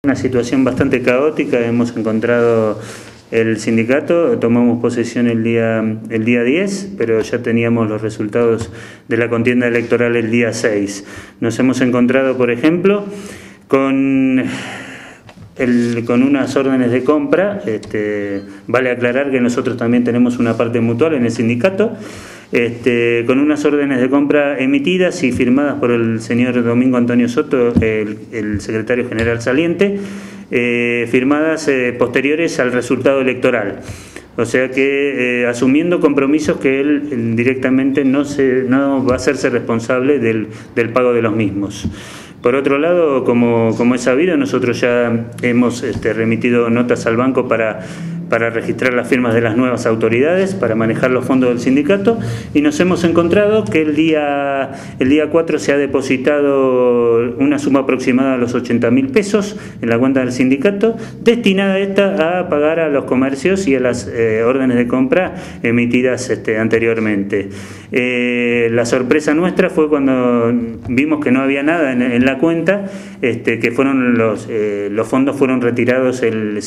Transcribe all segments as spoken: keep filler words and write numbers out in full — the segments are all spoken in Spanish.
Una situación bastante caótica, hemos encontrado el sindicato, tomamos posesión el día, el día diez, pero ya teníamos los resultados de la contienda electoral el día seis. Nos hemos encontrado, por ejemplo, con, el, con unas órdenes de compra. Este, vale aclarar que nosotros también tenemos una parte mutual en el sindicato, Este, con unas órdenes de compra emitidas y firmadas por el señor Domingo Antonio Soto, el, el secretario general saliente, eh, firmadas eh, posteriores al resultado electoral. O sea que eh, asumiendo compromisos que él eh, directamente no, se, no va a hacerse responsable del, del pago de los mismos. Por otro lado, como, como es sabido, nosotros ya hemos este, remitido notas al banco para, para registrar las firmas de las nuevas autoridades, para manejar los fondos del sindicato, y nos hemos encontrado que el día, el día cuatro se ha depositado una suma aproximada a los ochenta mil pesos en la cuenta del sindicato, destinada esta a pagar a los comercios y a las eh, órdenes de compra emitidas este, anteriormente. Eh, la sorpresa nuestra fue cuando vimos que no había nada en, en la cuenta, este, que fueron los, eh, los fondos fueron retirados el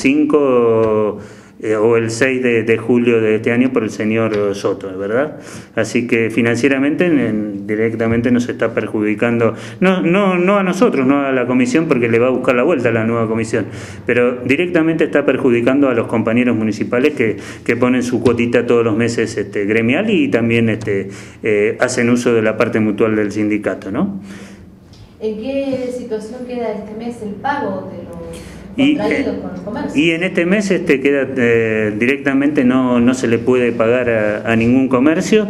cinco eh, o el seis de, de julio de este año por el señor Soto, ¿verdad? Así que financieramente en, directamente nos está perjudicando, no, no, no a nosotros, no a la comisión, porque le va a buscar la vuelta a la nueva comisión, pero directamente está perjudicando a los compañeros municipales que, que ponen su cuotita todos los meses este, gremial y también este, eh, hacen uso de la parte mutual del sindicato, ¿no? ¿En qué situación queda este mes el pago de los y, contraídos con los comercios? Y en este mes este queda eh, directamente no, no se le puede pagar a, a ningún comercio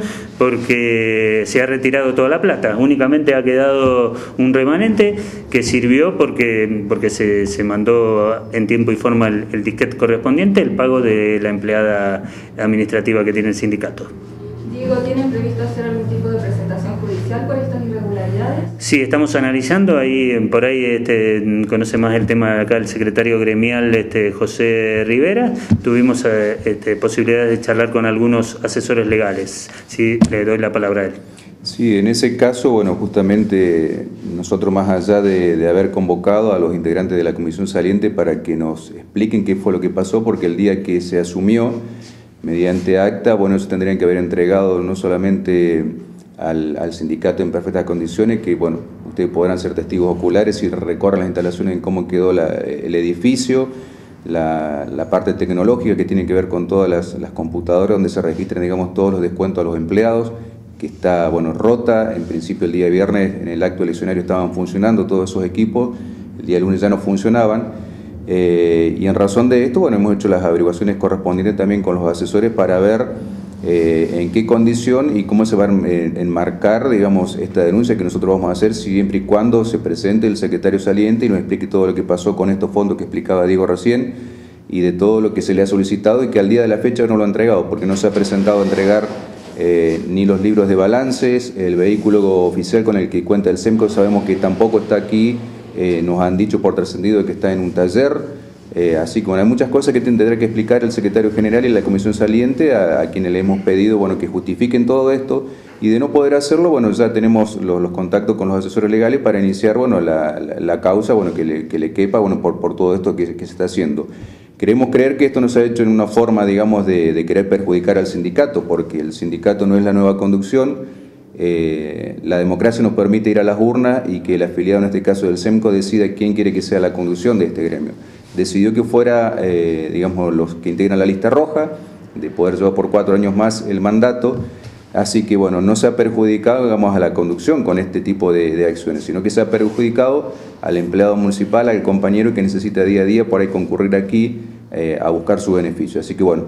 porque se ha retirado toda la plata. Únicamente ha quedado un remanente que sirvió porque, porque se, se mandó en tiempo y forma el, el disquete correspondiente, el pago de la empleada administrativa que tiene el sindicato. Diego, ¿tienen previsto hacer algún tipo de presentación judicial por estas irregularidades? Sí, estamos analizando, ahí por ahí este, conoce más el tema acá el secretario gremial este, José Rivera. Tuvimos este, posibilidades de charlar con algunos asesores legales. Sí, le doy la palabra a él. Sí, en ese caso, bueno, justamente nosotros, más allá de, de haber convocado a los integrantes de la comisión saliente para que nos expliquen qué fue lo que pasó, porque el día que se asumió mediante acta, bueno, eso tendrían que haber entregado no solamente al, al sindicato en perfectas condiciones, que bueno, ustedes podrán ser testigos oculares y recorran las instalaciones en cómo quedó la, el edificio, la, la parte tecnológica que tiene que ver con todas las, las computadoras donde se registran, digamos, todos los descuentos a los empleados, que está, bueno, rota. En principio el día viernes en el acto eleccionario estaban funcionando todos esos equipos, el día lunes ya no funcionaban. Eh, y en razón de esto, bueno, hemos hecho las averiguaciones correspondientes también con los asesores para ver eh, en qué condición y cómo se va a enmarcar, digamos, esta denuncia que nosotros vamos a hacer, siempre y cuando se presente el secretario saliente y nos explique todo lo que pasó con estos fondos que explicaba Diego recién y de todo lo que se le ha solicitado y que al día de la fecha no lo ha entregado, porque no se ha presentado a entregar eh, ni los libros de balances, el vehículo oficial con el que cuenta el SEMCO, sabemos que tampoco está aquí. Eh, nos han dicho por trascendido que está en un taller, eh, así que bueno, hay muchas cosas que tendrá que explicar el secretario general y la comisión saliente a, a quienes le hemos pedido, bueno, que justifiquen todo esto, y de no poder hacerlo, bueno, ya tenemos los, los contactos con los asesores legales para iniciar, bueno, la, la, la causa, bueno, que le, que le quepa, bueno, por, por todo esto que, que se está haciendo. Queremos creer que esto no se ha hecho en una forma, digamos, de, de querer perjudicar al sindicato, porque el sindicato no es la nueva conducción. Eh, la democracia nos permite ir a las urnas y que el afiliado, en este caso del SEMCO, decida quién quiere que sea la conducción de este gremio. Decidió que fuera, eh, digamos, los que integran la lista roja, de poder llevar por cuatro años más el mandato, así que, bueno, no se ha perjudicado, digamos, a la conducción con este tipo de, de acciones, sino que se ha perjudicado al empleado municipal, al compañero que necesita día a día por ahí concurrir aquí eh, a buscar su beneficio. Así que, bueno,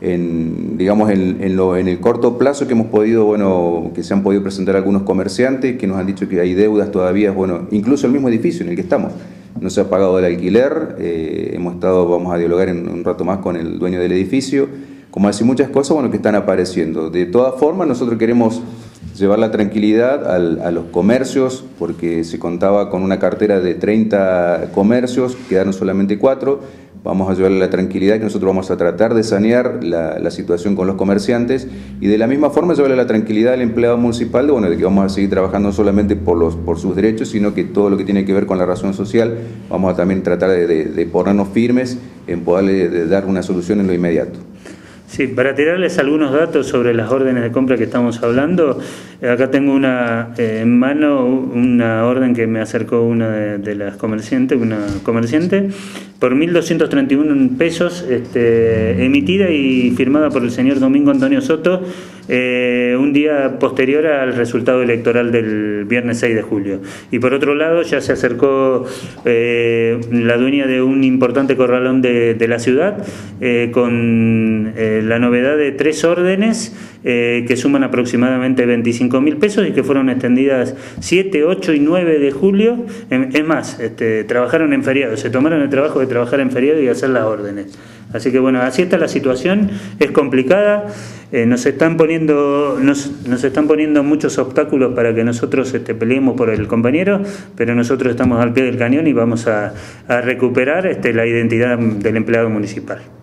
En, digamos, en, en, lo, en el corto plazo que hemos podido, bueno, que se han podido presentar algunos comerciantes que nos han dicho que hay deudas todavía, bueno, incluso el mismo edificio en el que estamos, no se ha pagado el alquiler, eh, hemos estado, vamos a dialogar en un rato más con el dueño del edificio, como así muchas cosas, bueno, que están apareciendo. De todas formas, nosotros queremos llevar la tranquilidad al, a los comercios, porque se contaba con una cartera de treinta comercios, quedaron solamente cuatro, vamos a llevarle la tranquilidad que nosotros vamos a tratar de sanear la, la situación con los comerciantes y de la misma forma llevarle la tranquilidad al empleado municipal de, bueno, de que vamos a seguir trabajando no solamente por, los, por sus derechos, sino que todo lo que tiene que ver con la razón social, vamos a también tratar de, de, de ponernos firmes en poderle de dar una solución en lo inmediato. Sí, para tirarles algunos datos sobre las órdenes de compra que estamos hablando, acá tengo una eh, en mano una orden que me acercó una de, de las comerciantes, una comerciante, por mil doscientos treinta y uno pesos, este, emitida y firmada por el señor Domingo Antonio Soto, eh, un día posterior al resultado electoral del viernes seis de julio. Y por otro lado ya se acercó eh, la dueña de un importante corralón de, de la ciudad, eh, con eh, la novedad de tres órdenes eh, que suman aproximadamente veinticinco mil pesos y que fueron extendidas siete, ocho y nueve de julio. Es más, este, trabajaron en feriado, se tomaron el trabajo de trabajar en feriado y hacer las órdenes. Así que bueno, así está la situación, es complicada, eh, nos están poniendo nos, nos están poniendo muchos obstáculos para que nosotros este, peleemos por el compañero, pero nosotros estamos al pie del cañón y vamos a, a recuperar este, la identidad del empleado municipal.